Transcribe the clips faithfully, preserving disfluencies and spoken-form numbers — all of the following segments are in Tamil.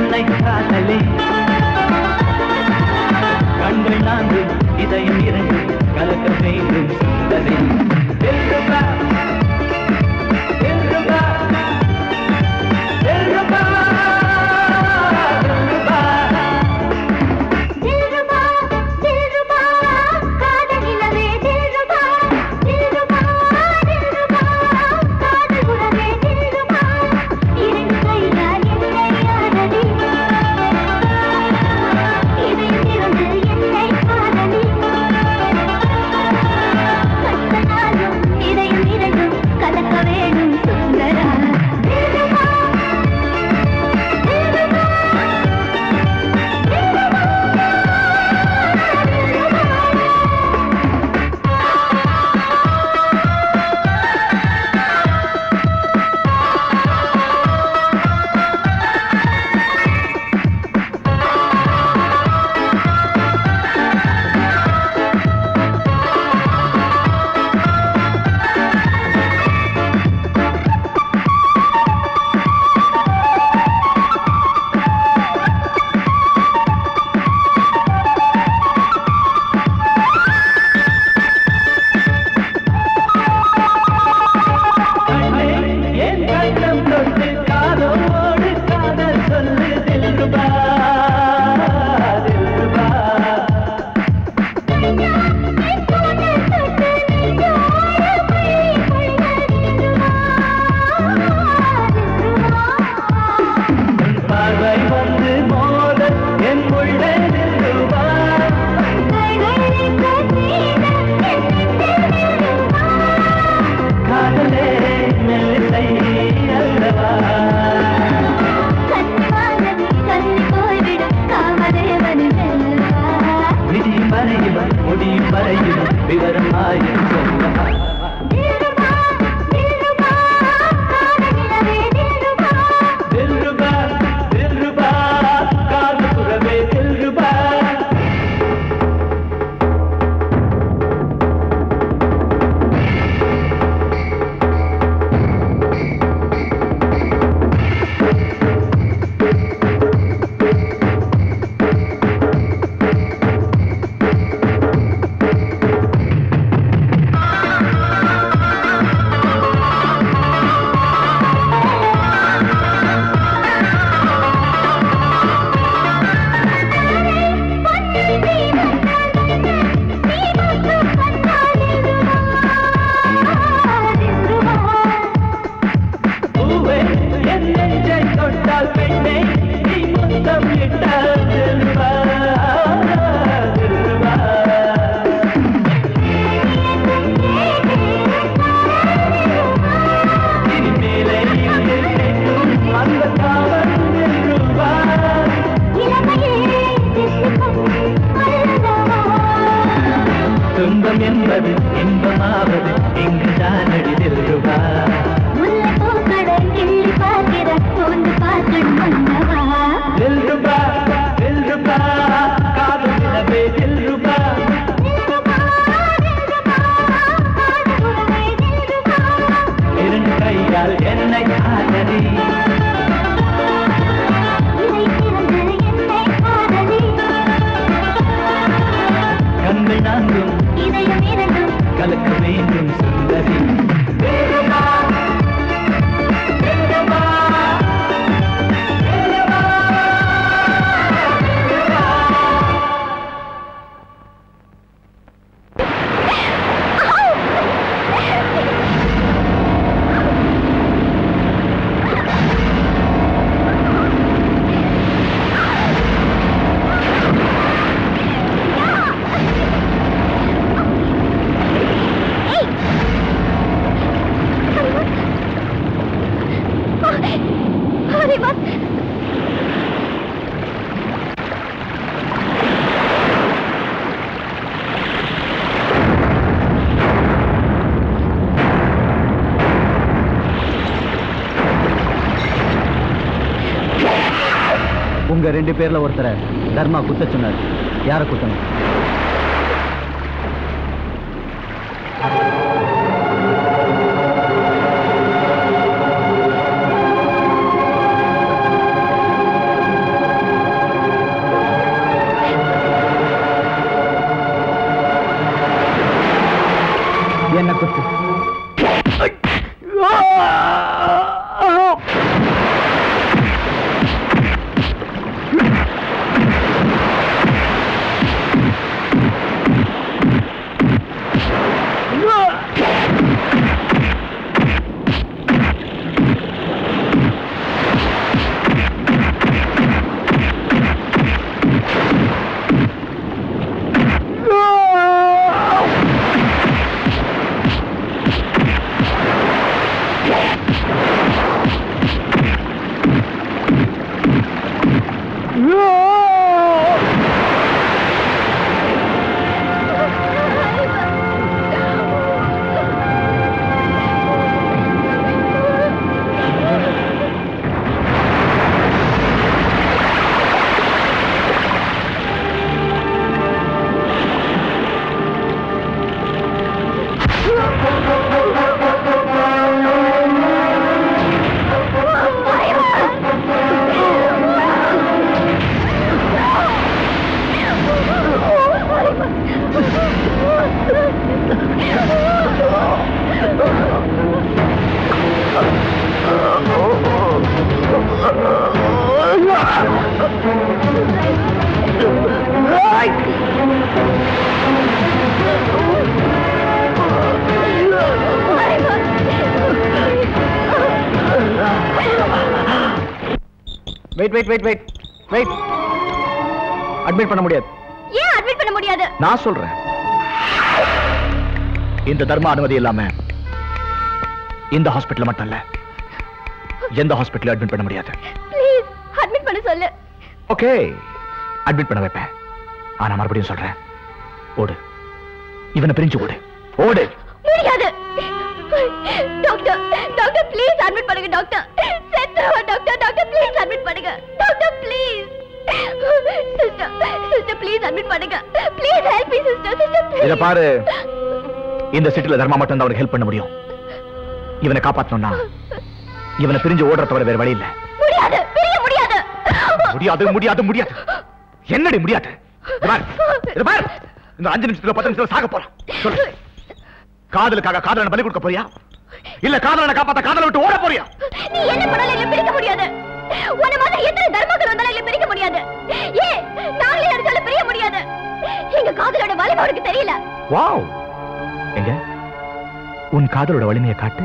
என்னை காதலே கண்கள் நான்கு இதயம் இரண்டு கலக்க வேண்டும் சுந்தரி தில்ருபா தில்ருபா தில்ருபா உங்க ரெண்டு பேர்ல ஒருத்தரை தர்மா குத்த சொன்னார். யாரை குத்தணும்? Wait wait wait wait wait admit பண்ண முடியாது. ஏன் அட்மிட் பண்ண முடியாது? நான் சொல்றேன், இந்த தர்ம அனுமதி இல்லாம இந்த ஹாஸ்பிடல்ல மட்டும் இல்ல எந்த ஹாஸ்பிடல்ல அட்மிட் பண்ண முடியாது. ப்ளீஸ் அட்மிட் பண்ண சொல்லு. ஓகே, அட்மிட் பண்ண வைப்பேன். ஆனா மறுபடியும் சொல்றேன், ஓடு, இவனை பிரிஞ்சு ஓடு, ஓடு. முடியாது டாக்டர், டாக்டர் ப்ளீஸ் அட்மிட் பண்ணுங்க டாக்டர். செத்துருவா டாக்டர், டாக்டர் ப்ளீஸ் அட்மிட் பண்ணுங்க doctor please. Sister, sister please admit பண்ணுங்க. Please help me sister, sister please. இத பாரு, இந்த சிட்டில தர்மா மட்டும் தான் அவனுக்கு ஹெல்ப் பண்ண முடியும். இவனை காப்பாத்தணும்னா இவனை பிரிஞ்சு ஓடுற தவிர வேற வழி இல்ல. முடியாது, பிரிய முடியாது. முடியாது முடியாது முடியாது. என்னடி முடியாது? இத பாரு, இத பாரு, இந்த அஞ்சு நிமிஷத்துல பத்து நிமிஷத்துல சாக போறான். சொல்லு, காதலுக்காக காதலனை பலி கொடுக்க போறியா இல்ல காதலனை காப்பாத்த காதலை விட்டு ஓட போறியா? நீ என்ன பண்ணாலும் இல்ல பிரிக்க முடியாது. உன்ன மாதிரி எத்தனை தர்மங்கள் வந்தாலும் இல்ல பிரிக்க முடியாது. ஏ நாங்களே அடிச்சாலும் பிரிய முடியாது. எங்க காதலோட வலிமை உனக்கு தெரியல. வாவ், எங்க உன் காதலோட வலிமையை காட்டு.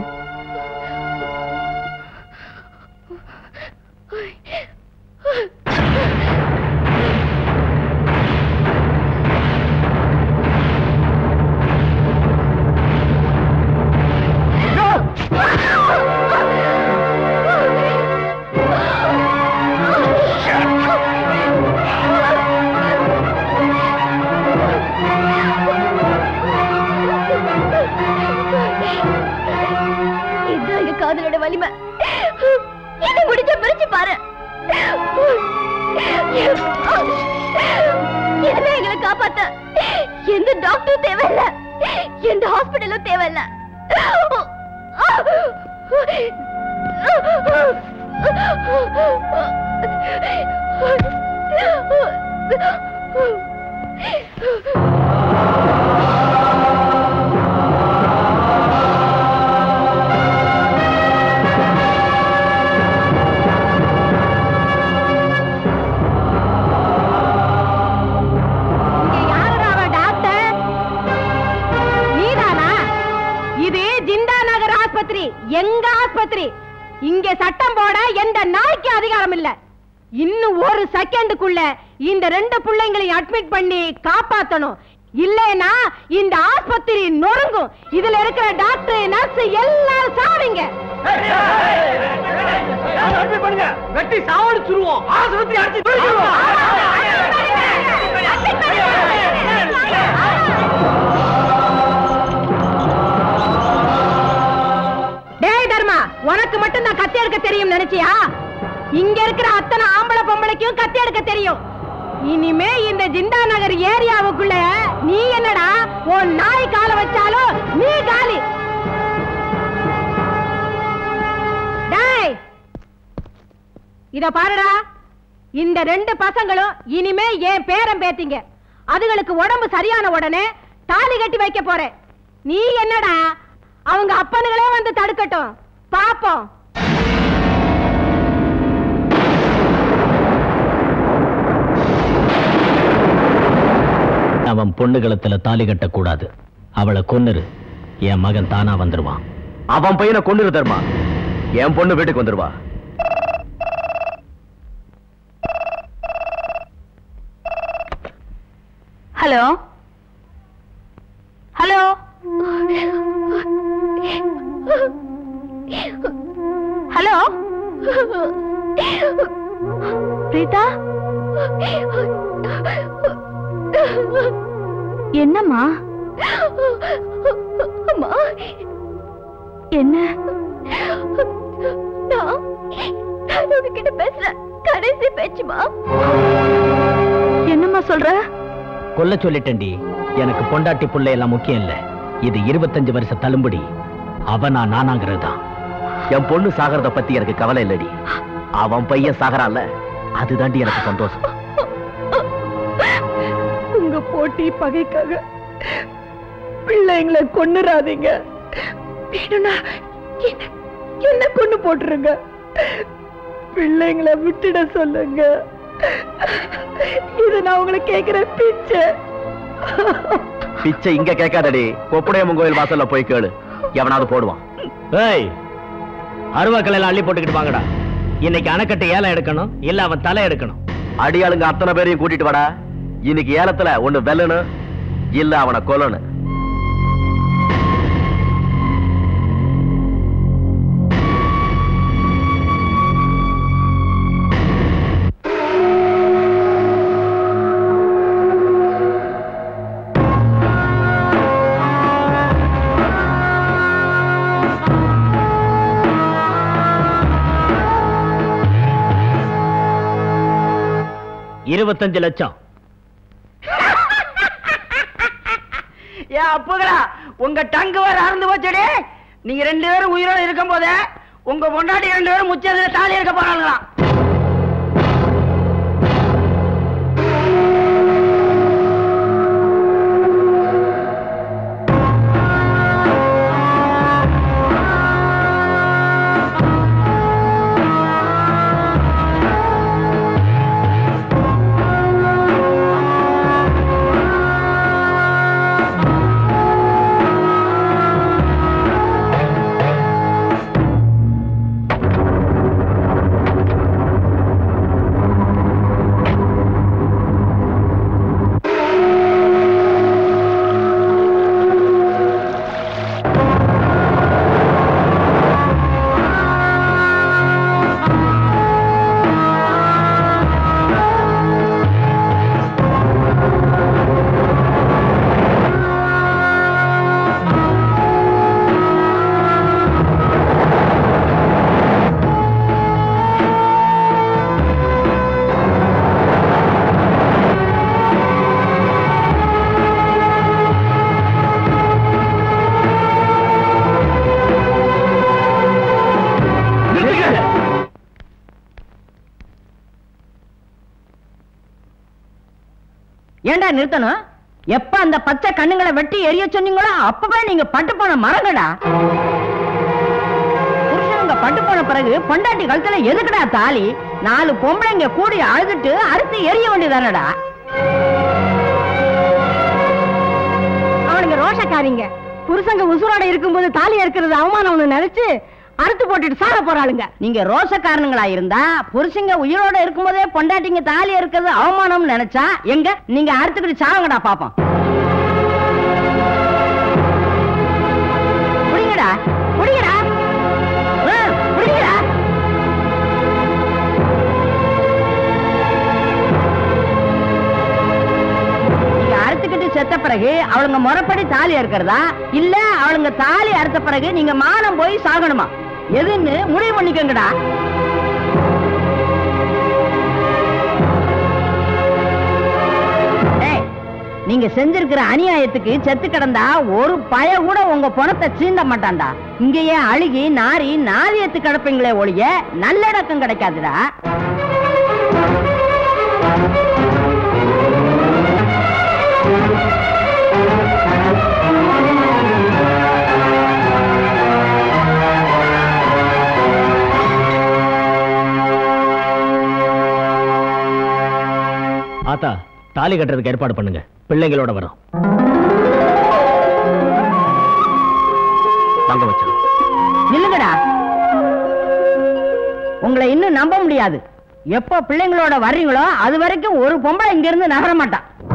காதலோட வலிமை என்ன முடிஞ்ச பிரிச்சு பாரு. இனிமே எங்களை காப்பாத்த எந்த டாக்டரும் தேவையில்ல, எந்த ஹாஸ்பிட்டலும் தேவையில்ல. எங்க ஆஸ்பத்திரி, இங்க சட்டம் போட எந்த நாய்க்கு அதிகாரம் இல்ல. இன்னும் ஒரு செகண்டுக்குள்ள இந்த ரெண்டு பிள்ளைங்களையும் அட்மிட் பண்ணி காப்பாத்தணும். இல்லைன்னா இந்த ஆஸ்பத்திரி நொறுங்கும். இதுல இருக்கிற டாக்டர் நர்ஸ் எல்லாரும் சாவீங்க. வெட்டி சாவடிச்சிருவோம். ஆஸ்பத்திரி அடிச்சு உனக்கு மட்டும் தான் கத்தி எடுக்க தெரியும் நினைச்சியா? இங்க இருக்கிற அத்தனை ஆம்பளை பொம்பளைக்கும் கத்தி எடுக்க தெரியும். இனிமே இந்த ஜிந்தா நகர் ஏரியாவுக்குள்ள நீ என்னடா உன் நாய் கால வச்சாலும் நீ காலி. டேய், இத பாருடா, இந்த ரெண்டு பசங்களும் இனிமே என் பேரன் பேத்திங்க. அதுகளுக்கு உடம்பு சரியான உடனே தாலி கட்டி வைக்க போறேன். நீ என்னடா அவங்க அப்பனுங்களே வந்து தடுக்கட்டும், பாப்போம். அவன் பொண்ணுகளத்துல தாலி கட்ட கூடாது. அவளை கொன்னுரு, என் மகன் தானா வந்துருவான். அவன் பையனை கொன்னுரு தர்மா, என் பொண்ணு வீட்டுக்கு வந்துருவா. ஹலோ ஹலோ, ஹலோ பிரீதா, என்னம்மா? அம்மா என்ன? நான் உங்ககிட்ட பேசுற கடைசி பேச்சுமா? என்னம்மா சொல்ற? கொல்ல சொல்லிட்டேன்டி. எனக்கு பொண்டாட்டி புள்ளை எல்லாம் முக்கியம் இல்ல. இது இருபத்தஞ்சு வருஷ தள்ளும்படி அவனா நானாங்கிறது தான். என் பொண்ணு சாகரத பத்தி எனக்கு கவலை இல்லடி. அவன் பையன் சாகரான்ல, அதுதாண்டி எனக்கு சந்தோஷம். உங்க போட்டி பகைக்காக பிள்ளைங்களை கொன்னுறாதீங்க. வேணும்னா என்ன கொண்டு போட்டுருங்க. பிள்ளைங்களை விட்டுட சொல்லுங்க. இது நான் உங்களை கேட்கிற பிச்சை. பிச்சை இங்க கேட்காதடி, கொப்படையம்மன் கோயில் வாசல்ல போய் கேளு, எவனாவது போடுவான். ஏய், அருவாக்கள் எல்லாம் அள்ளி போட்டுக்கிட்டு வாங்கடா. இன்னைக்கு அணைக்கட்டு ஏலம் எடுக்கணும், இல்ல அவன் தலை எடுக்கணும். அடியாளுங்க அத்தனை பேரையும் கூட்டிட்டு வாடா. இன்னைக்கு ஏலத்துல ஒண்ணு வெல்லணும், இல்ல அவனை கொல்லணும். இருபத்தஞ்சு லட்சம். ஏன் அப்புகளா உங்க டங்கு வேற அறந்து போச்சடே. நீங்க ரெண்டு பேரும் உயிரோட இருக்கும் போதே உங்க பொண்டாட்டி ரெண்டு பேரும் முச்சதுல தாலி இருக்க போறாங்களாம். ஏண்டா நிறுத்தணும்? எப்ப அந்த பச்சை கண்ணுங்களை வெட்டி எரிய சொன்னீங்களோ அப்பவே நீங்க பட்டு போன மரங்கடா. புருஷனுங்க பட்டு போன பிறகு பொண்டாட்டி கழுத்துல எதுக்குடா தாலி? நாலு பொம்பளைங்க கூடி அழுதுட்டு அறுத்து எரிய வேண்டியதானடா. அவனுங்க ரோஷக்காரிங்க. புருஷங்க உசுரோட இருக்கும்போது தாலி இருக்கிறது அவமானம்னு நினைச்சு அறுத்து போட்டுட்டு சாக போறாளுங்க. நீங்க ரோஷக்காரனுங்களா இருந்தா புருஷங்க உயிரோட இருக்கும்போதே பொண்டாட்டிங்க தாலி இருக்கிறது அவமானம் நினைச்சா எங்க நீங்க அறுத்துக்கிட்டு சாவங்கடா பாப்போம். புடிங்கடா புடிங்கடா புடிங்கடா. நீங்க அறுத்துக்கிட்டு செத்த பிறகு அவளுங்க முறைப்படி தாலி அறுக்கிறதா இல்ல அவளுங்க தாலி அறுத்த பிறகு நீங்க மானம் போய் சாகணுமா? எதுன்னு முடிவு பண்ணிக்கங்கடா. நீங்க செஞ்சிருக்கிற அநியாயத்துக்கு செத்து கிடந்தா ஒரு பய கூட உங்க பணத்தை சீண்ட மாட்டான்டா. இங்கேயே அழுகி நாரி நாரியத்து கிடப்பீங்களே ஒழிய நல்லடக்கம் கிடைக்காதுடா. ஆத்தா, தாலி கட்டுறதுக்கு ஏற்பாடு பண்ணுங்க. பிள்ளைங்களோட வரும். வாங்க வச்சா. இல்லங்கடா, உங்களை இன்னும் நம்ப முடியாது. எப்போ பிள்ளைங்களோட வர்றீங்களோ அது வரைக்கும் ஒரு பொம்பளை இங்க இருந்து நகர மாட்டான்.